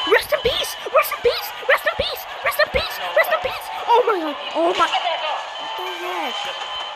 Rest in peace! Rest in peace! Rest in peace! Rest in peace! Rest in peace! Oh my god! Oh my! What the heck?